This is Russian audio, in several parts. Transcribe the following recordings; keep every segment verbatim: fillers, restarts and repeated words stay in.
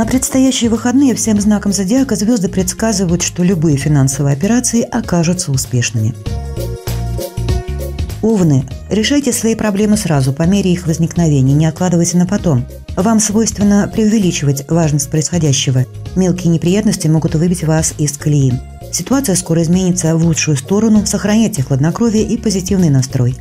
На предстоящие выходные всем знакам зодиака звезды предсказывают, что любые финансовые операции окажутся успешными. Овны, решайте свои проблемы сразу, по мере их возникновения, не откладывайте на потом. Вам свойственно преувеличивать важность происходящего. Мелкие неприятности могут выбить вас из колеи. Ситуация скоро изменится в лучшую сторону, сохраняйте хладнокровие и позитивный настрой.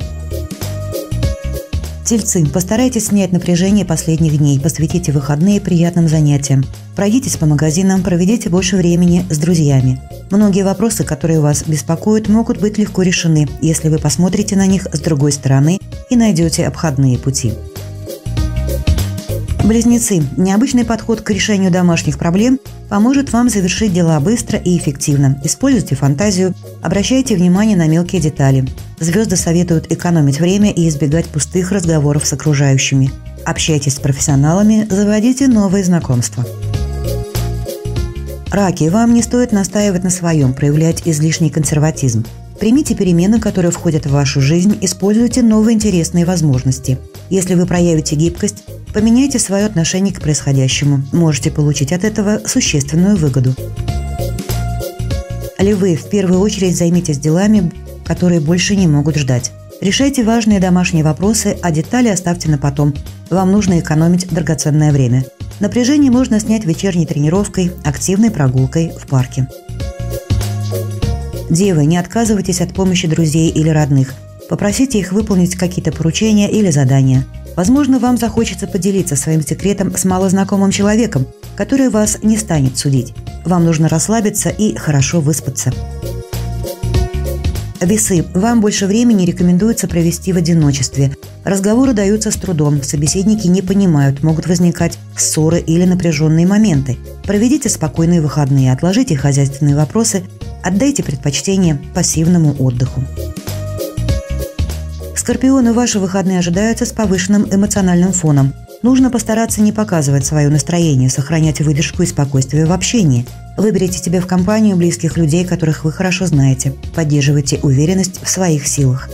Тельцы, постарайтесь снять напряжение последних дней, посвятите выходные приятным занятиям. Пройдитесь по магазинам, проведите больше времени с друзьями. Многие вопросы, которые вас беспокоят, могут быть легко решены, если вы посмотрите на них с другой стороны и найдете обходные пути. Близнецы, необычный подход к решению домашних проблем поможет вам завершить дела быстро и эффективно. Используйте фантазию, обращайте внимание на мелкие детали. Звезды советуют экономить время и избегать пустых разговоров с окружающими. Общайтесь с профессионалами, заводите новые знакомства. Раки, вам не стоит настаивать на своем, проявлять излишний консерватизм. Примите перемены, которые входят в вашу жизнь, используйте новые интересные возможности. Если вы проявите гибкость, поменяйте свое отношение к происходящему. Можете получить от этого существенную выгоду. Львы, в первую очередь займитесь делами, которые больше не могут ждать. Решайте важные домашние вопросы, а детали оставьте на потом. Вам нужно экономить драгоценное время. Напряжение можно снять вечерней тренировкой, активной прогулкой в парке. Девы, не отказывайтесь от помощи друзей или родных. Попросите их выполнить какие-то поручения или задания. Возможно, вам захочется поделиться своим секретом с малознакомым человеком, который вас не станет судить. Вам нужно расслабиться и хорошо выспаться. Весы, вам больше времени рекомендуется провести в одиночестве. Разговоры даются с трудом, собеседники не понимают, могут возникать ссоры или напряженные моменты. Проведите спокойные выходные, отложите хозяйственные вопросы, отдайте предпочтение пассивному отдыху. Скорпионы, ваши выходные ожидаются с повышенным эмоциональным фоном. Нужно постараться не показывать свое настроение, сохранять выдержку и спокойствие в общении. Выберите себе в компанию близких людей, которых вы хорошо знаете. Поддерживайте уверенность в своих силах.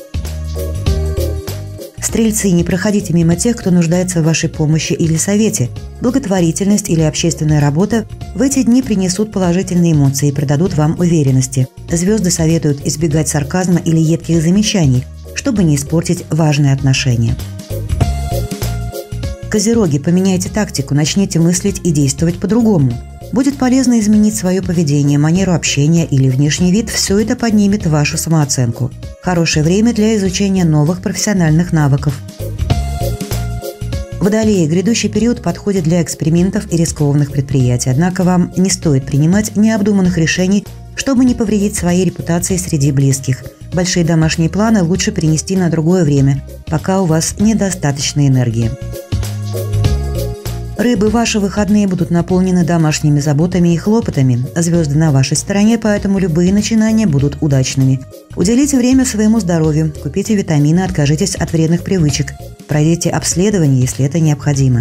Стрельцы, не проходите мимо тех, кто нуждается в вашей помощи или совете. Благотворительность или общественная работа в эти дни принесут положительные эмоции и придадут вам уверенности. Звезды советуют избегать сарказма или едких замечаний, чтобы не испортить важные отношения. Козероги, поменяйте тактику, начните мыслить и действовать по-другому. Будет полезно изменить свое поведение, манеру общения или внешний вид, все это поднимет вашу самооценку. Хорошее время для изучения новых профессиональных навыков. Водолеи, грядущий период подходит для экспериментов и рискованных предприятий, однако вам не стоит принимать необдуманных решений, чтобы не повредить своей репутации среди близких. Большие домашние планы лучше перенести на другое время, пока у вас недостаточно энергии. Рыбы, ваши выходные будут наполнены домашними заботами и хлопотами. Звезды на вашей стороне, поэтому любые начинания будут удачными. Уделите время своему здоровью, купите витамины, откажитесь от вредных привычек. Пройдите обследование, если это необходимо.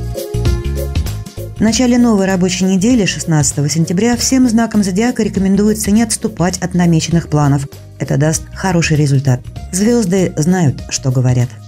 В начале новой рабочей недели, шестнадцатого сентября, всем знакам зодиака рекомендуется не отступать от намеченных планов. Это даст хороший результат. Звезды знают, что говорят.